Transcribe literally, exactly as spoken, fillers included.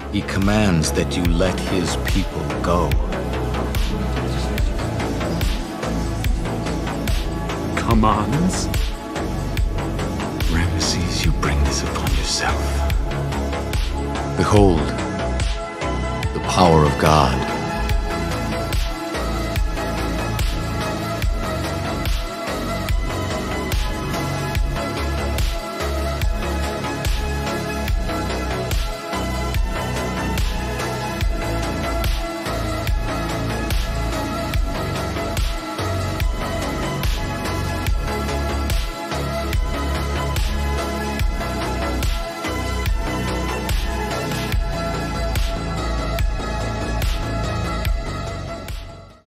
He commands that you let his people go. Commands? Ramesses, you bring this upon yourself. Behold, the power of God.